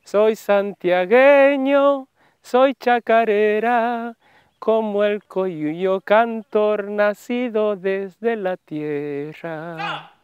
Soy santiagueño, soy chacarera, como el coyuyo cantor nacido desde la tierra.